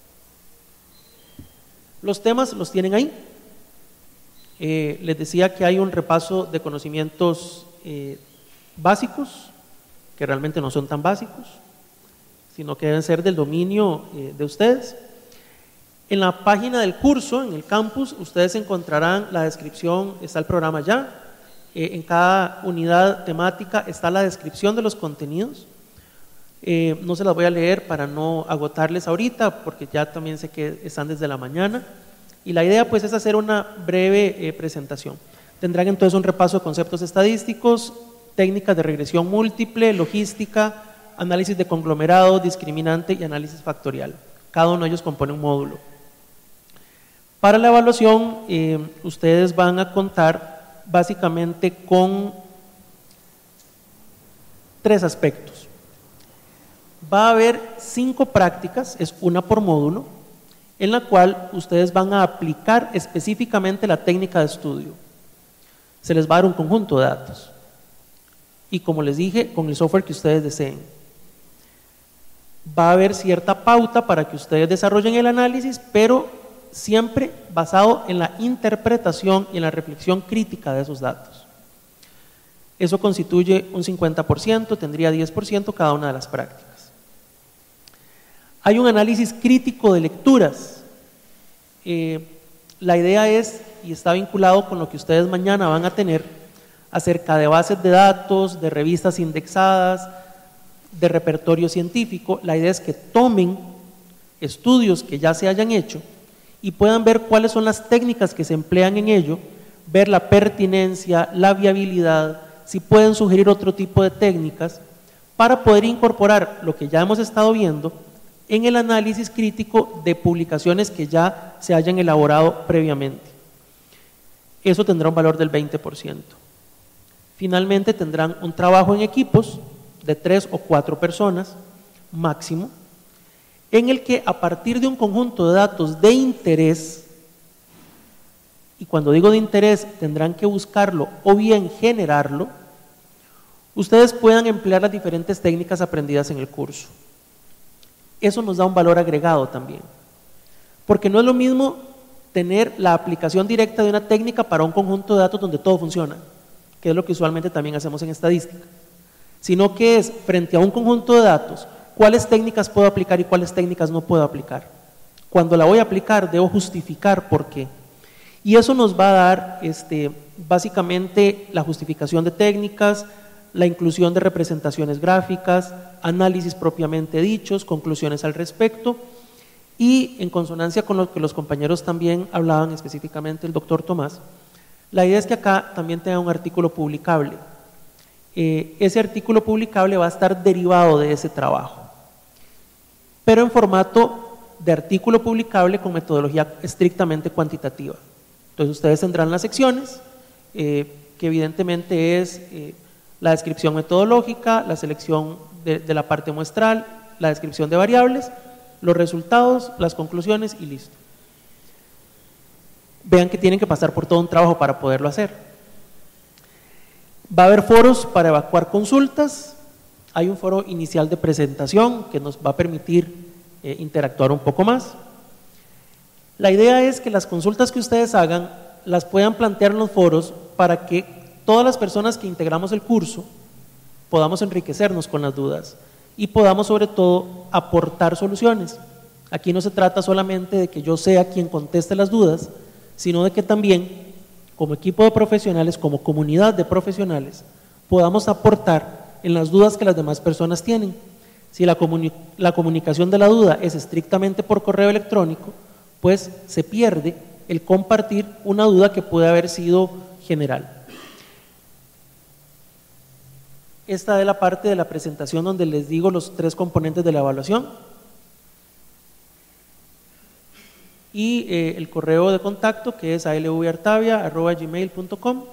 Los temas los tienen ahí. Les decía que hay un repaso de conocimientos básicos, que realmente no son tan básicos, sino que deben ser del dominio de ustedes. En la página del curso, en el campus, ustedes encontrarán la descripción, está el programa ya, en cada unidad temática está la descripción de los contenidos. No se las voy a leer para no agotarles ahorita, porque ya también sé que están desde la mañana. Y la idea pues es hacer una breve presentación. Tendrán entonces un repaso de conceptos estadísticos, técnicas de regresión múltiple, logística, análisis de conglomerado, discriminante y análisis factorial. Cada uno de ellos compone un módulo. Para la evaluación, ustedes van a contar básicamente con 3 aspectos. Va a haber 5 prácticas, es una por módulo, en la cual ustedes van a aplicar específicamente la técnica de estudio. Se les va a dar un conjunto de datos y, como les dije, con el software que ustedes deseen. Va a haber cierta pauta para que ustedes desarrollen el análisis, pero siempre basado en la interpretación y en la reflexión crítica de esos datos. Eso constituye un 50%, tendría 10% cada una de las prácticas. Hay un análisis crítico de lecturas. La idea es, y está vinculado con lo que ustedes mañana van a tener, acerca de bases de datos, de revistas indexadas, de repertorio científico. La idea es que tomen estudios que ya se hayan hecho y puedan ver cuáles son las técnicas que se emplean en ello, ver la pertinencia, la viabilidad, si pueden sugerir otro tipo de técnicas para poder incorporar lo que ya hemos estado viendo en el análisis crítico de publicaciones que ya se hayan elaborado previamente. Eso tendrá un valor del 20%. Finalmente tendrán un trabajo en equipos de 3 o 4 personas máximo, en el que a partir de un conjunto de datos de interés, y cuando digo de interés tendrán que buscarlo o bien generarlo, ustedes puedan emplear las diferentes técnicas aprendidas en el curso. Eso nos da un valor agregado también, porque no es lo mismo tener la aplicación directa de una técnica para un conjunto de datos donde todo funciona, que es lo que usualmente también hacemos en estadística, sino que es frente a un conjunto de datos, cuáles técnicas puedo aplicar y cuáles técnicas no puedo aplicar. Cuando la voy a aplicar, debo justificar por qué. Y eso nos va a dar básicamente la justificación de técnicas, la inclusión de representaciones gráficas, análisis propiamente dichos, conclusiones al respecto, y en consonancia con lo que los compañeros también hablaban, específicamente el doctor Tomás, la idea es que acá también tenga un artículo publicable. Ese artículo publicable va a estar derivado de ese trabajo, pero en formato de artículo publicable con metodología estrictamente cuantitativa. Entonces ustedes tendrán las secciones, que evidentemente es la descripción metodológica, la selección de la parte muestral, la descripción de variables, los resultados, las conclusiones y listo. Vean que tienen que pasar por todo un trabajo para poderlo hacer. Va a haber foros para evacuar consultas. Hay un foro inicial de presentación que nos va a permitir interactuar un poco más. La idea es que las consultas que ustedes hagan las puedan plantear en los foros para que todas las personas que integramos el curso podamos enriquecernos con las dudas y podamos sobre todo aportar soluciones. Aquí no se trata solamente de que yo sea quien conteste las dudas, sino de que también como equipo de profesionales, como comunidad de profesionales, podamos aportar en las dudas que las demás personas tienen. Si la comunicación de la duda es estrictamente por correo electrónico, pues se pierde el compartir una duda que puede haber sido general. Esta es la parte de la presentación donde les digo los 3 componentes de la evaluación. Y el correo de contacto, que es alvartavia@gmail.com.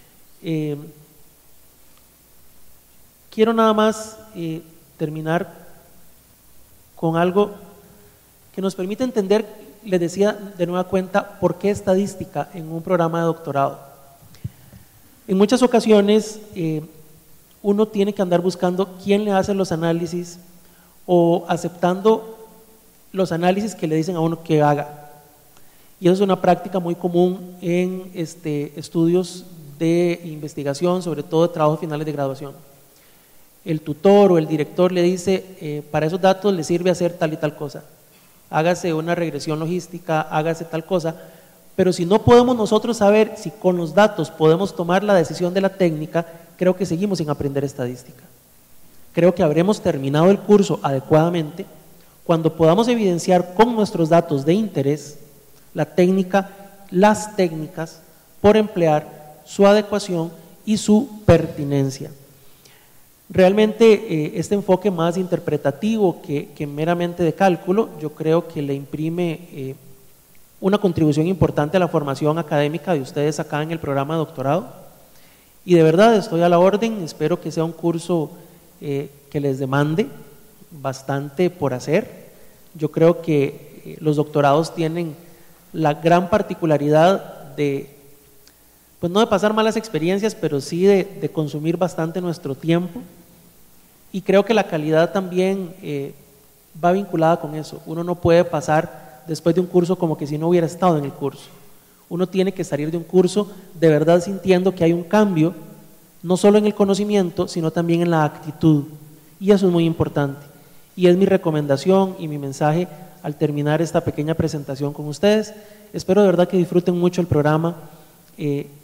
Quiero nada más terminar con algo que nos permite entender, les decía de nueva cuenta, por qué estadística en un programa de doctorado. En muchas ocasiones uno tiene que andar buscando quién le hace los análisis o aceptando los análisis que le dicen a uno que haga. Y eso es una práctica muy común en estudios de investigación, sobre todo de trabajos finales de graduación. El tutor o el director le dice, para esos datos le sirve hacer tal y tal cosa. Hágase una regresión logística, hágase tal cosa. Pero si no podemos nosotros saber si con los datos podemos tomar la decisión de la técnica, creo que seguimos sin aprender estadística. Creo que habremos terminado el curso adecuadamente cuando podamos evidenciar con nuestros datos de interés la técnica, las técnicas por emplear, su adecuación y su pertinencia. Realmente este enfoque más interpretativo que meramente de cálculo, yo creo que le imprime una contribución importante a la formación académica de ustedes acá en el programa de doctorado. Y de verdad estoy a la orden, espero que sea un curso que les demande bastante por hacer. Yo creo que los doctorados tienen la gran particularidad de, pues no de pasar malas experiencias, pero sí de consumir bastante nuestro tiempo, y creo que la calidad también va vinculada con eso. Uno no puede pasar después de un curso como que si no hubiera estado en el curso. Uno tiene que salir de un curso de verdad sintiendo que hay un cambio, no solo en el conocimiento, sino también en la actitud, y eso es muy importante. Y es mi recomendación y mi mensaje al terminar esta pequeña presentación con ustedes. Espero de verdad que disfruten mucho el programa.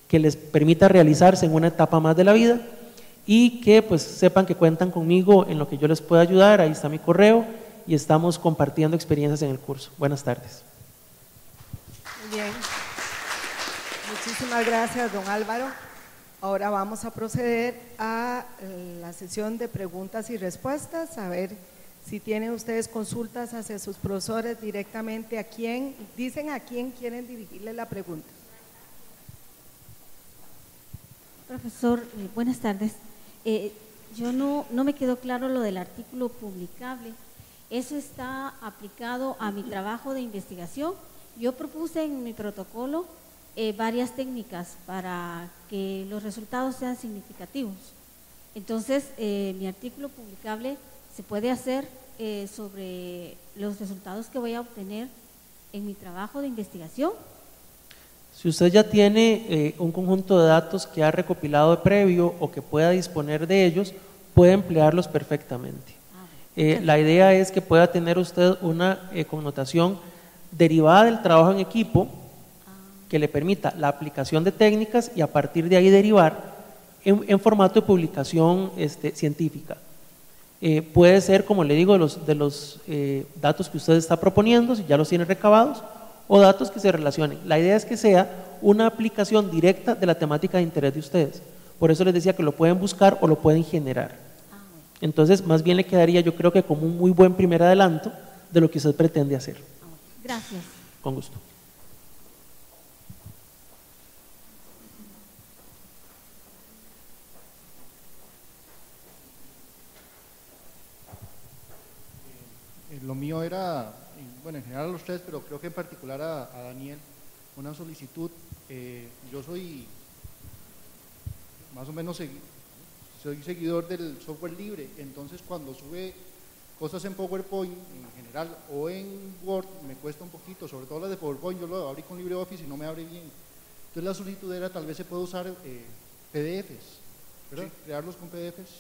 que les permita realizarse en una etapa más de la vida y que pues sepan que cuentan conmigo en lo que yo les pueda ayudar. Ahí está mi correo y estamos compartiendo experiencias en el curso. Buenas tardes. Muy bien. Muchísimas gracias, don Álvaro. Ahora vamos a proceder a la sesión de preguntas y respuestas, a ver si tienen ustedes consultas hacia sus profesores directamente. ¿A quién? Dicen a quién quieren dirigirle la pregunta. Profesor, buenas tardes. Yo no me quedó claro lo del artículo publicable. ¿Eso está aplicado a mi trabajo de investigación? Yo propuse en mi protocolo varias técnicas para que los resultados sean significativos. Entonces, mi artículo publicable se puede hacer sobre los resultados que voy a obtener en mi trabajo de investigación. Si usted ya tiene un conjunto de datos que ha recopilado de previo o que pueda disponer de ellos, puede emplearlos perfectamente. La idea es que pueda tener usted una connotación derivada del trabajo en equipo que le permita la aplicación de técnicas y a partir de ahí derivar en formato de publicación científica. Puede ser, como le digo, de los datos que usted está proponiendo, si ya los tiene recabados, o datos que se relacionen. La idea es que sea una aplicación directa de la temática de interés de ustedes. Por eso les decía que lo pueden buscar o lo pueden generar. Entonces, más bien le quedaría, yo creo que como un muy buen primer adelanto de lo que usted pretende hacer. Gracias. Con gusto. Lo mío era, bueno, en general a los tres, pero creo que en particular a Daniel, una solicitud. Yo soy más o menos soy seguidor del software libre, entonces cuando sube cosas en PowerPoint en general o en Word me cuesta un poquito, sobre todo las de PowerPoint. Yo lo abrí con LibreOffice y no me abre bien. Entonces la solicitud era, tal vez se puede usar PDFs, ¿verdad? Sí. Crearlos con PDFs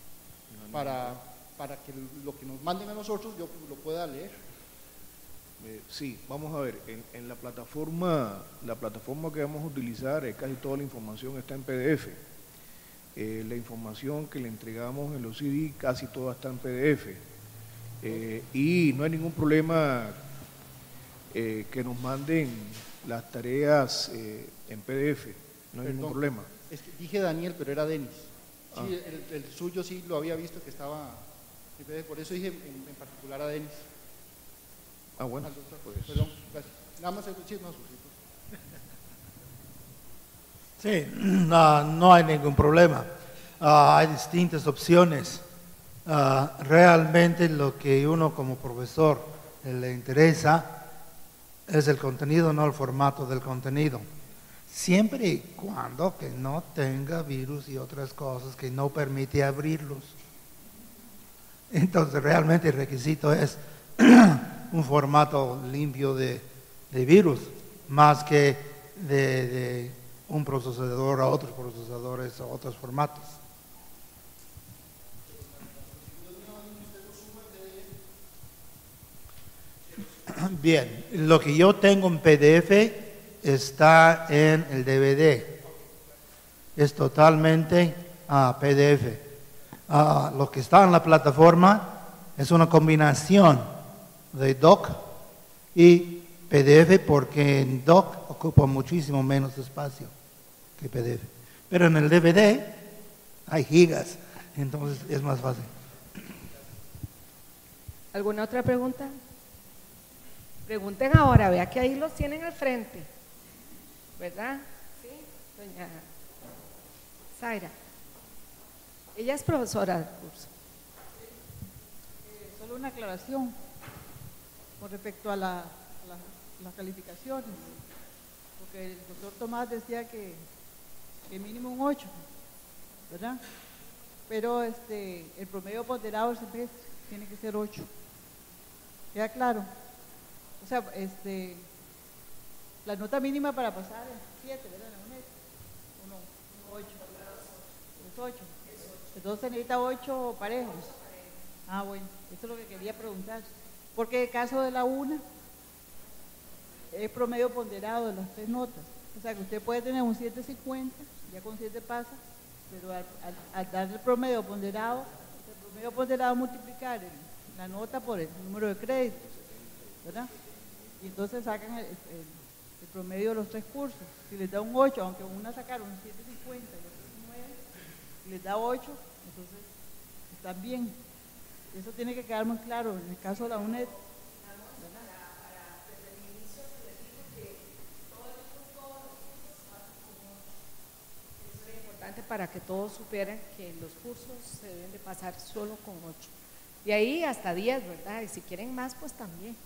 para que lo que nos manden a nosotros yo lo pueda leer. Sí, vamos a ver, en la plataforma que vamos a utilizar, casi toda la información está en PDF. La información que le entregamos en los CD, casi toda está en PDF. Y no hay ningún problema que nos manden las tareas en PDF, no hay ningún problema. Es que dije Daniel, pero era Denis. Sí, el suyo sí lo había visto que estaba en PDF, por eso dije en particular a Denis. Ah, bueno, pues. Perdón, gracias. Nada más el chisme, Sí, no hay ningún problema. Hay distintas opciones. Realmente lo que uno como profesor le interesa es el contenido, no el formato del contenido. Siempre y cuando que no tenga virus y otras cosas que no permite abrirlos. Entonces realmente el requisito es un formato limpio de virus, más que de un procesador a otros procesadores a otros formatos. Bien, lo que yo tengo en PDF está en el DVD, es totalmente PDF. Lo que está en la plataforma es una combinación de doc y PDF, porque en doc ocupa muchísimo menos espacio que PDF, pero en el DVD hay gigas, entonces es más fácil. ¿Alguna otra pregunta? Pregunten ahora, vea que ahí los tienen al frente, ¿verdad? Sí, doña Zaira. Ella es profesora del curso. Solo una aclaración con respecto a las calificaciones, porque el doctor Tomás decía que mínimo un 8, ¿verdad? Pero el promedio ponderado del semestre tiene que ser 8. ¿Queda claro? O sea, la nota mínima para pasar es 7, ¿verdad? ¿O no? 8. Es 8. Entonces se necesita 8 parejos. Ah, bueno, eso es lo que quería preguntar. Porque en el caso de la UNA es promedio ponderado de las 3 notas. O sea, que usted puede tener un 7.50, ya con 7 pasa, pero al dar el promedio ponderado multiplicar la nota por el número de créditos, ¿verdad? Y entonces sacan el promedio de los 3 cursos. Si les da un 8, aunque una sacaron un 7.50 y otro un 9, si les da 8, entonces están bien. Eso tiene que quedar muy claro en el caso de la UNED. Para que todos supieran que los cursos se deben de pasar solo con 8. Y ahí hasta 10, ¿verdad? Y si quieren más, pues también.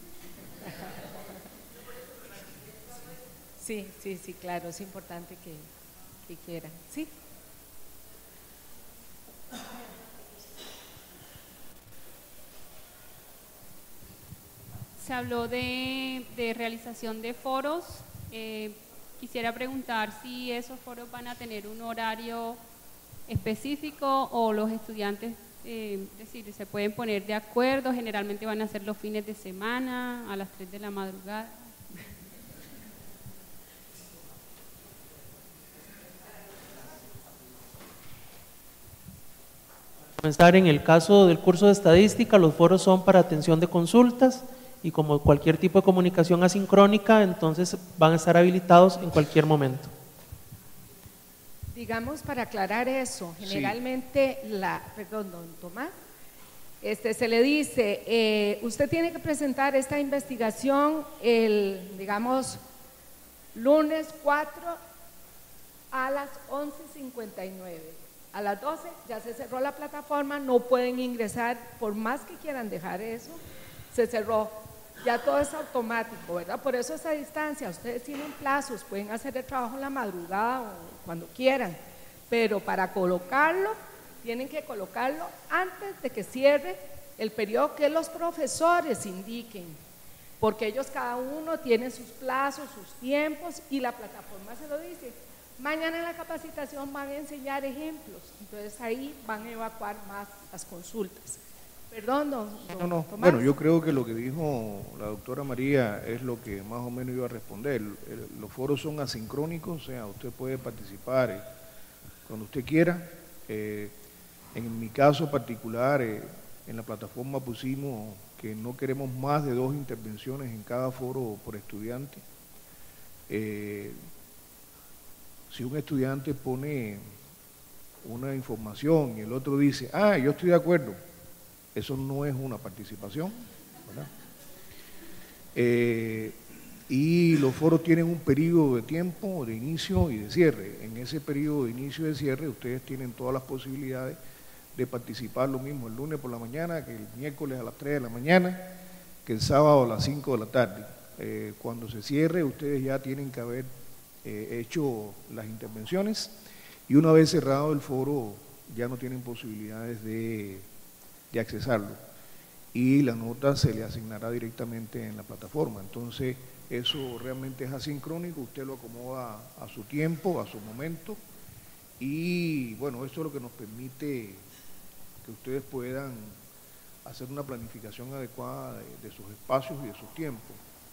Sí, claro, es importante que quieran. Sí. Se habló de realización de foros. Quisiera preguntar si esos foros van a tener un horario específico o los estudiantes, es decir, se pueden poner de acuerdo, generalmente van a ser los fines de semana, a las 3 de la madrugada. Comenzar en el caso del curso de estadística, los foros son para atención de consultas y como cualquier tipo de comunicación asincrónica, entonces van a estar habilitados en cualquier momento. Digamos, para aclarar eso, generalmente, perdón, don Tomás, se le dice, usted tiene que presentar esta investigación digamos, lunes 4 a las 11:59. A las 12 ya se cerró la plataforma, no pueden ingresar, por más que quieran dejar eso, se cerró. Ya todo es automático, ¿verdad? Por eso esa distancia, ustedes tienen plazos, pueden hacer el trabajo en la madrugada o cuando quieran, pero para colocarlo, tienen que colocarlo antes de que cierre el periodo que los profesores indiquen, porque ellos cada uno tiene sus plazos, sus tiempos y la plataforma se lo dice. Mañana en la capacitación van a enseñar ejemplos, entonces ahí van a evacuar más las consultas. Perdón, don No. Tomás. Bueno, yo creo que lo que dijo la doctora María es lo que más o menos iba a responder. Los foros son asincrónicos, o sea, usted puede participar cuando usted quiera. En mi caso particular, en la plataforma pusimos que no queremos más de 2 intervenciones en cada foro por estudiante. Si un estudiante pone una información y el otro dice, yo estoy de acuerdo, eso no es una participación, ¿verdad? Y los foros tienen un periodo de tiempo de inicio y de cierre. En ese periodo de inicio y de cierre ustedes tienen todas las posibilidades de participar lo mismo el lunes por la mañana, que el miércoles a las 3 de la mañana, que el sábado a las 5 de la tarde. Cuando se cierre ustedes ya tienen que haber hecho las intervenciones y una vez cerrado el foro ya no tienen posibilidades de accesarlo y la nota se le asignará directamente en la plataforma. Entonces eso realmente es asincrónico, usted lo acomoda a su tiempo, a su momento y bueno, eso es lo que nos permite que ustedes puedan hacer una planificación adecuada de sus espacios y de sus tiempos.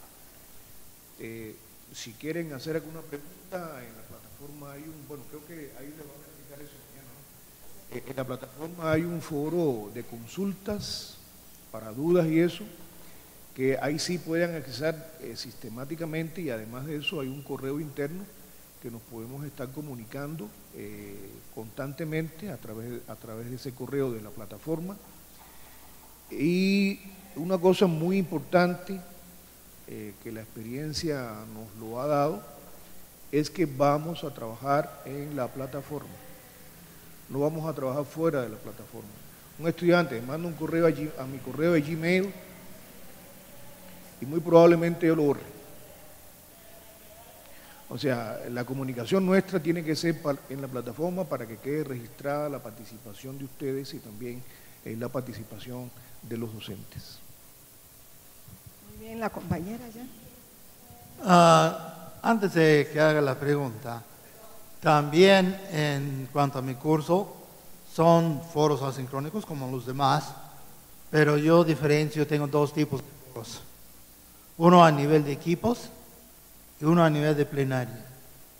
Si quieren hacer alguna pregunta, en la plataforma hay creo que ahí les van a explicar eso mañana, ¿no? En la plataforma hay un foro de consultas para dudas y eso, que ahí sí pueden accesar sistemáticamente y además de eso hay un correo interno que nos podemos estar comunicando constantemente a través de ese correo de la plataforma. Y una cosa muy importante que la experiencia nos lo ha dado es que vamos a trabajar en la plataforma, no vamos a trabajar fuera de la plataforma. Un estudiante manda un correo a mi correo de Gmail y muy probablemente yo lo borre. O sea, la comunicación nuestra tiene que ser en la plataforma para que quede registrada la participación de ustedes y también la participación de los docentes. Muy bien, la compañera ya. Antes de que haga la pregunta, también en cuanto a mi curso, son foros asincrónicos como los demás, pero yo diferencio, tengo 2 tipos de foros. Uno a nivel de equipos y uno a nivel de plenaria.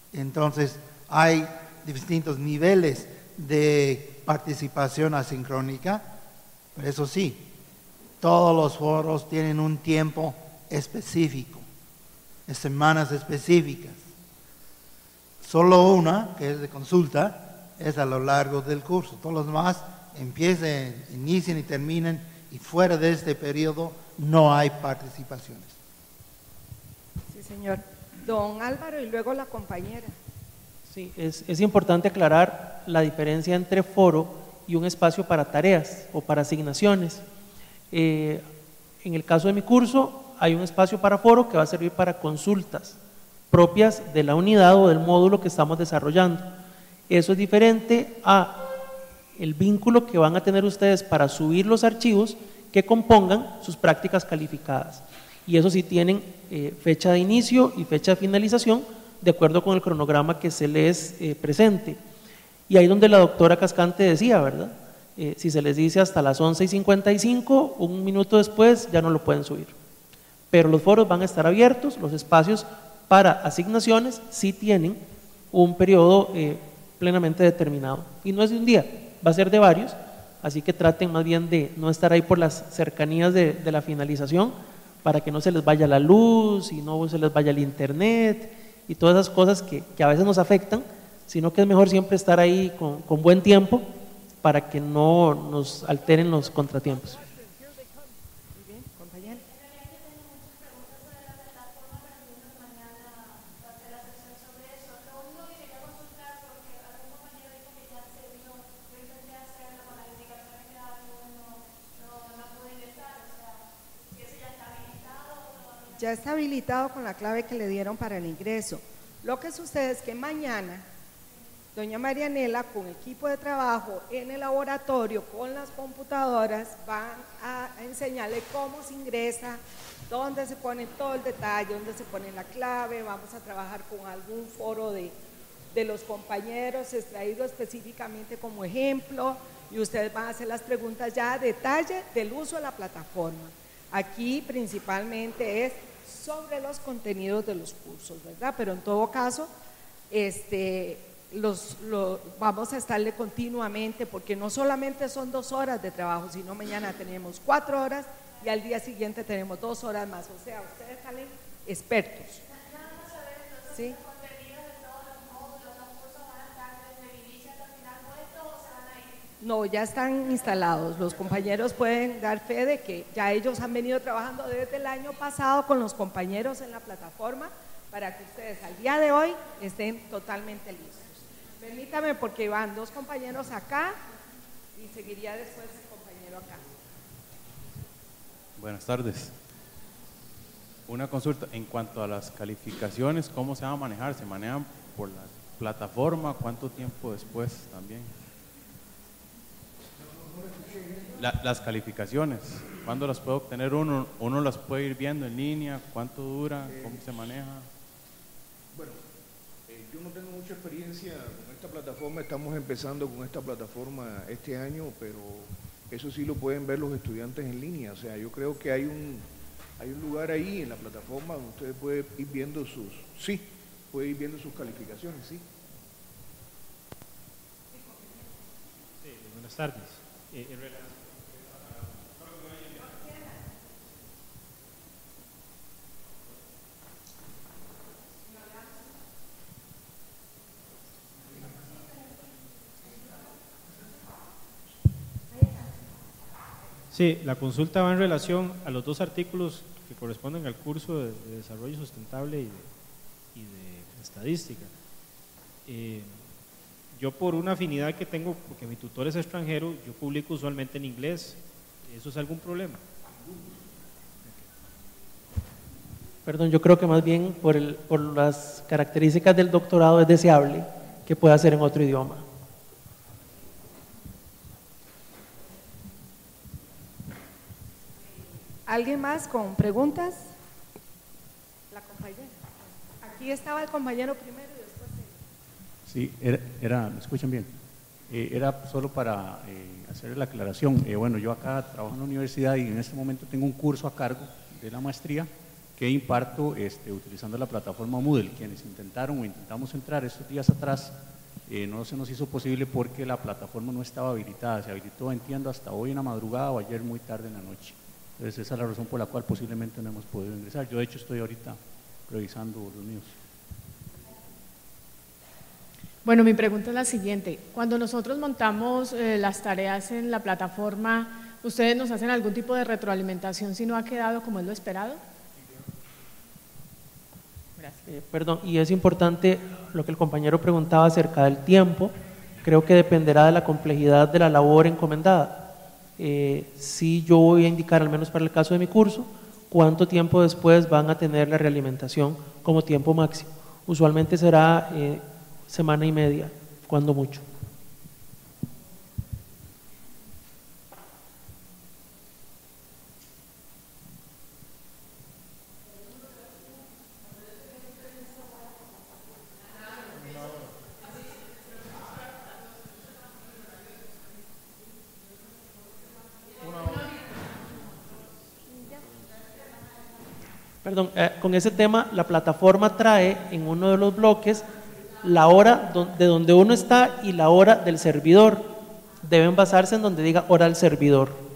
Entonces, hay distintos niveles de participación asincrónica, pero eso sí, todos los foros tienen un tiempo específico, semanas específicas. Solo una, que es de consulta, es a lo largo del curso. Todos los demás inician y terminan, y fuera de este periodo no hay participaciones. Sí, señor. Don Álvaro y luego la compañera. Sí, es importante aclarar la diferencia entre foro y un espacio para tareas o para asignaciones. En el caso de mi curso hay un espacio para foro que va a servir para consultas propias de la unidad o del módulo que estamos desarrollando. Eso es diferente a el vínculo que van a tener ustedes para subir los archivos que compongan sus prácticas calificadas. Y eso sí tienen fecha de inicio y fecha de finalización de acuerdo con el cronograma que se les presente. Y ahí donde la doctora Cascante decía, ¿verdad? Si se les dice hasta las 11:55, un minuto después ya no lo pueden subir. Pero los foros van a estar abiertos, los espacios para asignaciones sí tienen un periodo plenamente determinado. Y no es de un día, va a ser de varios, así que traten más bien de no estar ahí por las cercanías de la finalización para que no se les vaya la luz y no se les vaya el internet y todas esas cosas que a veces nos afectan, sino que es mejor siempre estar ahí con buen tiempo para que no nos alteren los contratiempos. Muy bien, compañera. Ya está habilitado con la clave que le dieron para el ingreso. Lo que sucede es que mañana doña Marianela con equipo de trabajo en el laboratorio con las computadoras van a enseñarle cómo se ingresa, dónde se pone todo el detalle, dónde se pone la clave. Vamos a trabajar con algún foro de los compañeros extraído específicamente como ejemplo y ustedes van a hacer las preguntas ya a detalle del uso de la plataforma. Aquí principalmente es sobre los contenidos de los cursos, ¿verdad? Pero en todo caso, vamos a estarle continuamente, porque no solamente son 2 horas de trabajo, sino mañana tenemos 4 horas y al día siguiente tenemos 2 horas más. O sea, ustedes salen expertos. ¿Sí? No, ya están instalados. Los compañeros pueden dar fe de que ya ellos han venido trabajando desde el año pasado con los compañeros en la plataforma para que ustedes al día de hoy estén totalmente listos. Permítame porque van 2 compañeros acá y seguiría después el compañero acá. Buenas tardes. Una consulta en cuanto a las calificaciones, ¿cómo se van a manejar? ¿Se manejan por la plataforma? ¿Cuánto tiempo después también? Las calificaciones, ¿cuándo las puede obtener uno? ¿Uno las puede ir viendo en línea? ¿Cuánto dura? ¿Cómo se maneja? Bueno, yo no tengo mucha experiencia con esta plataforma, estamos empezando con esta plataforma este año, pero eso sí lo pueden ver los estudiantes en línea. O sea, yo creo que hay un lugar ahí en la plataforma donde ustedes pueden ir viendo sus calificaciones, sí. Buenas tardes. Sí, la consulta va en relación a los 2 artículos que corresponden al curso de desarrollo sustentable y de estadística. Yo por una afinidad que tengo, porque mi tutor es extranjero, yo publico usualmente en inglés. ¿Eso es algún problema? Perdón, yo creo que más bien por las características del doctorado es deseable que pueda ser en otro idioma. ¿Alguien más con preguntas? La compañera. Aquí estaba el compañero primero y después Sí, ¿me escuchan bien? Era solo para hacer la aclaración. Bueno, yo acá trabajo en la universidad y en este momento tengo un curso a cargo de la maestría que imparto utilizando la plataforma Moodle. Quienes intentaron o intentamos entrar estos días atrás, no se nos hizo posible porque la plataforma no estaba habilitada. Se habilitó, entiendo, hasta hoy en la madrugada o ayer muy tarde en la noche. Entonces esa es la razón por la cual posiblemente no hemos podido ingresar. Yo de hecho estoy ahorita revisando los míos. Bueno, mi pregunta es la siguiente. Cuando nosotros montamos las tareas en la plataforma, ¿ustedes nos hacen algún tipo de retroalimentación si no ha quedado como es lo esperado? Gracias. Perdón, y es importante lo que el compañero preguntaba acerca del tiempo. Creo que dependerá de la complejidad de la labor encomendada. Sí, yo voy a indicar, al menos para el caso de mi curso, cuánto tiempo después van a tener la realimentación como tiempo máximo. Usualmente será semana y media, cuando mucho. Perdón, con ese tema la plataforma trae en uno de los bloques la hora de donde uno está y la hora del servidor. Deben basarse en donde diga hora del servidor.